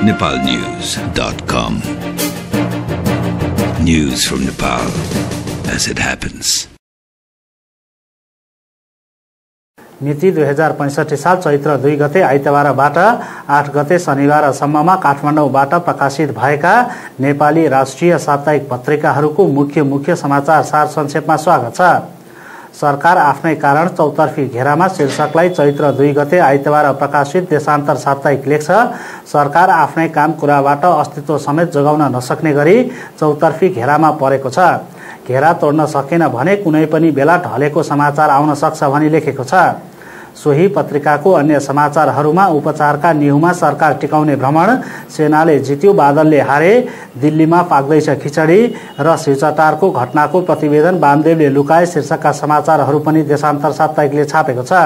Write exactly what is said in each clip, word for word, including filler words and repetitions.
nepal news dot com. News from Nepal as it happens. मिति दुई हजार पैंसठी साल चैत्र दुई गते आइतबारबाट आठ गते शनिबारसम्ममा काठमाडौँबाट प्रकाशित भएका नेपाली राष्ट्रिय साप्ताहिक पत्रिकाहरूको मुख्य मुख्य समाचार सार संक्षेपमा स्वागत छ। सरकार आफ्नै कारण चौतर्फी घेरामा शीर्षकलाई चैत्र दुई गते आइतबार प्रकाशित देशान्तर साप्ताहिक लेख्छ। सरकार आफ्नै काम कुराबाट अस्तित्व समेत जोगाउन नसक्ने गरी चौतर्फी घेरामा परेको छ। घेरा तोड्न सकेन भने कुनै पनि बेला ढलेको समाचार आउन सक्छ भनी लेखेको छ। सोही पत्रिकाको अन्य समाचारहरूमा उपचारका न्युमा सरकार टिकाउने भ्रमण, सेनाले जित्यो बादलले हारे, दिल्लीमा पाक्दैछ खिचडी र शिवचट्टारको घटनाको प्रतिवेदन वामदेवले लुकाए शीर्षकका समाचारहरू पनि देशान्तर साप्ताहिकले छापेको छ।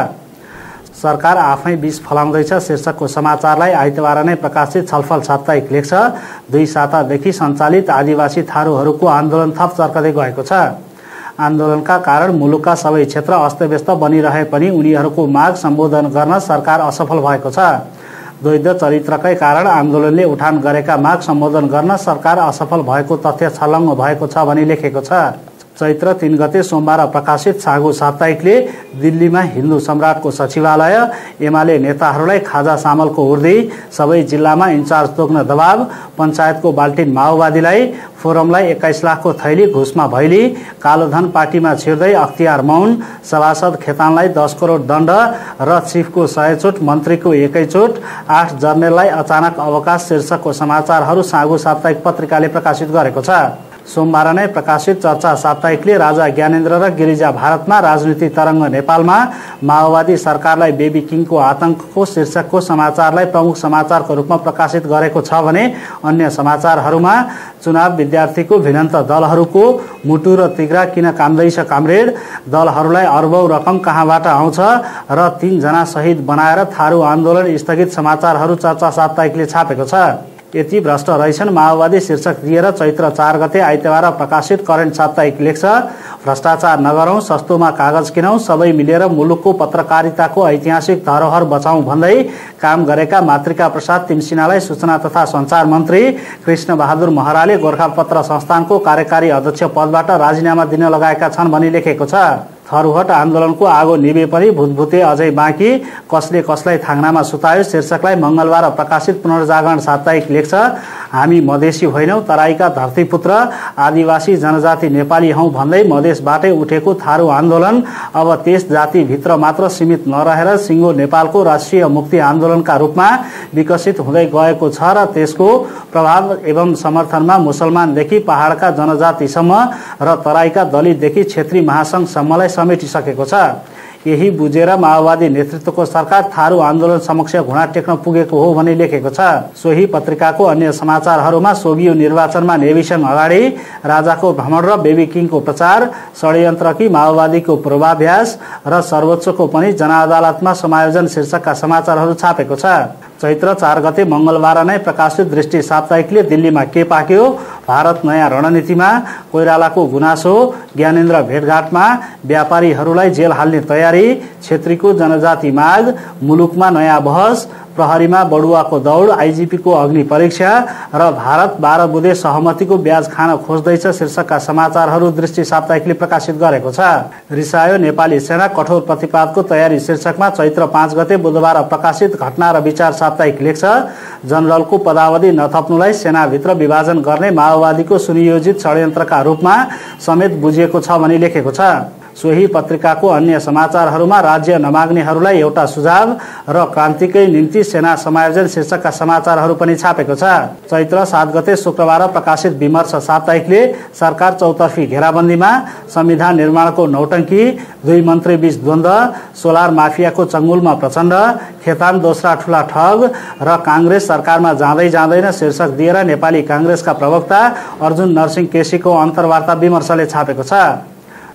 सरकार आफै विष फलाउँदैछ शीर्षकको समाचारलाई आइतबार नै प्रकाशित छलफल साप्ताहिक लेख्छ। दुई सातादेखि सञ्चालित आदिवासी थारूहरूको आन्दोलन थप चर्कदै गएको छ। आन्दोलनका कारण मुलुकका सबै क्षेत्र अस्तव्यस्त बनिरहे पनि उनीहरूको माग सम्बोधन गर्न सरकार असफल भएको छ। द्वैध चरित्रकै कारण आन्दोलनले उठान गरेका माग सम्बोधन गर्न सरकार असफल भएको तथ्य छलङ्ग भएको छ भनी लेखेको छ। चैत्र तीन गते सोमबार प्रकाशित सागो साप्ताहिकले दिल्लीमा हिन्दू सम्राटको सचिवालय, एमाले नेताहरूलाई खाजा सामलको उर्दी, सबै जिल्लामा इन्चार्ज तोक्न दबाव, पञ्चायतको बाल्टिन माओवादीलाई, फोरमलाई एक्काइस लाखको थैली घुसमा भैली, कालोधन पार्टीमा छिर्दै अख्तियार मौन, सभासद खेतानलाई दस करोड दण्ड र चिफको सय चोट मन्त्रीको एकै चोट, आठ जर्नेललाई अचानक अवकाश शीर्षकको समाचारहरू सागो साप्ताहिक पत्रिकाले प्रकाशित गरेको छ। सोमबार नै प्रकाशित चर्चा साप्ताहिकले राजा ज्ञानेन्द्र र गिरिजा भारतमा राजनीति तरङ्ग नेपालमा माओवादी सरकारलाई बेबी किङको आतंकको शीर्षकको समाचारलाई प्रमुख समाचारको रूपमा प्रकाशित गरेको छ भने अन्य समाचारहरूमा चुनाव विद्यार्थीको भिनन्त दलहरूको मुटु र तिग्रा किन काम्दैछ कामरेड, दलहरूलाई अर्बौं रकम कहाँबाट आउँछ र तीन जना शहीद बनाएर थारू आन्दोलन स्थगित समाचारहरू चर्चा साप्ताहिकले छापेको छ। यति भ्रष्ट रहेछन् माओवादी शीर्षक दिएर चैत्र चार गते आइतबार प्रकाशित करेन्ट साप्ताहिक लेख्छ। भ्रष्टाचार नगरौं, सस्तोमा कागज किनौं, सबै मिलेर मुलुकको पत्रकारिताको ऐतिहासिक धरोहर बचाउँ भन्दै काम गरेका मातृका प्रसाद तिमसिनालाई सूचना तथा सञ्चार मन्त्री कृष्ण बहादुर महराले गोरखापत्र संस्थानको कार्यकारी अध्यक्ष पदबाट राजीनामा दिन लगाएका छन् भनी लेखेको छ। थरुहट आन्दोलनको आगो निभे पनि भूतभूते अझै बाँकी, कसले कसलाई थाङ्नामा सुतायो शीर्षकलाई मंगलबार प्रकाशित पुनर्जागरण साप्ताहिक लेख्छ। हामी मधेसी होइनौं, तराईका धरतीपुत्र आदिवासी जनजाति नेपाली हौं भन्दै मधेसबाटै उठेको थारू आन्दोलन अब त्यस जातिभित्र मात्र सीमित नरहेर सिङ्गो नेपालको राष्ट्रिय मुक्ति आन्दोलनका रूपमा विकसित हुँदै गएको छ र त्यसको प्रभाव एवं समर्थनमा मुसलमानदेखि पहाडका जनजातिसम्म र तराईका दलितदेखि क्षेत्री महासंघसम्मलाई समेटिसकेको छ। यही बुझेर माओवादी नेतृत्वको सरकार थारू आन्दोलन समक्ष घुँडा टेक्न पुगेको हो भनी लेखेको छ। सोही पत्रिकाको अन्य समाचारहरूमा सोभियो निर्वाचनमा नेविसन अगाडि, राजाको भ्रमण र बेबी किङको प्रचार, षड्यन्त्रकी माओवादीको पूर्वाभ्यास र सर्वोच्चको पनि जनअदालतमा समायोजन शीर्षकका समाचारहरू छापेको छ। चैत्र चार गते मंगलबार नै प्रकाशित दृष्टि साप्ताहिकले दिल्लीमा के पाक्यो, भारत नयाँ रणनीतिमा, कोइरालाको गुनासो, ज्ञानेन्द्र भेटघाटमा, व्यापारीहरूलाई जेल हाल्ने तयारी, छेत्रीको जनजाति माग, मुलुकमा नयाँ बहस, प्रहरीमा बडुवाको दौड, आइजिपीको अग्नि परीक्षा र भारत बाह्र बुँदे सहमतिको ब्याज खान खोज्दैछ शीर्षकका समाचारहरू दृष्टि साप्ताहिकले प्रकाशित गरेको छ। रिसायो नेपाली सेना, कठोर प्रतिवादको तयारी शीर्षकमा चैत्र पाँच गते बुधबार प्रकाशित घटना र विचार साप्ताहिक लेख्छ। जनरलको पदावधि नथप्नुलाई सेनाभित्र विभाजन गर्ने माओवादीको सुनियोजित षड्यन्त्रका रूपमा समेत बुझिएको छ भनी लेखेको छ। सोही पत्रिकाको अन्य समाचारहरूमा राज्य नमाग्नेहरूलाई एउटा सुझाव र क्रान्तिकै निम्ति सेना समायोजन शीर्षकका समाचारहरू पनि छापेको छ। चैत्र सात गते शुक्रबार प्रकाशित विमर्श साप्ताहिकले सरकार चौतर्फी घेराबन्दीमा, संविधान निर्माणको नौटंकी, दुई मन्त्री बीच द्वन्द्व, सोलर माफियाको चंगुलमा प्रचण्ड, खेतान दोस्रा ठूला ठग र कांग्रेस सरकारमा जाँदै जाँदैन शीर्षक दिएर नेपाली कांग्रेसका प्रवक्ता अर्जुन नरसिंह केसीको अन्तर्वार्ता विमर्शले छापेको छ।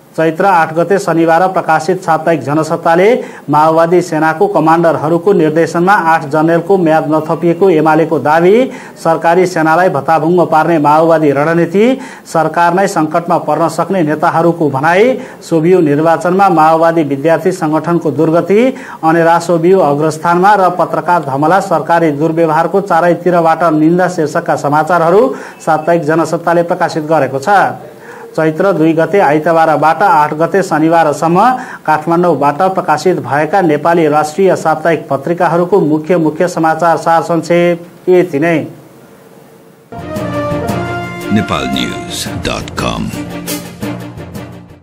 चैत्र आठ गते शनिबार प्रकाशित साप्ताहिक जनसत्ताले माओवादी सेनाको कमाण्डरहरूको निर्देशनमा आठ जनरलको म्याद नथपिएको एमालेको दावी, सरकारी सेनालाई भत्ताभुङ्ग पार्ने माओवादी रणनीति, सरकार नै सङ्कटमा पर्न सक्ने नेताहरूको भनाई, सोभियु निर्वाचनमा माओवादी विद्यार्थी संगठनको दुर्गति, अनेरासोभियु अग्रस्थानमा र पत्रकार धमला, सरकारी दुर्व्यवहारको चारैतिरबाट निन्दा शीर्षकका समाचारहरू साप्ताहिक जनसत्ताले प्रकाशित गरेको छ। चैत्र दुई गते आइतबारबाट आठ गते शनिबारसम्म काठमाडौँबाट प्रकाशित भएका नेपाली राष्ट्रिय साप्ताहिक पत्रिकाहरूको मुख्य मुख्य समाचार सार संक्षेप यति नै। नेपाल न्यूज डट कम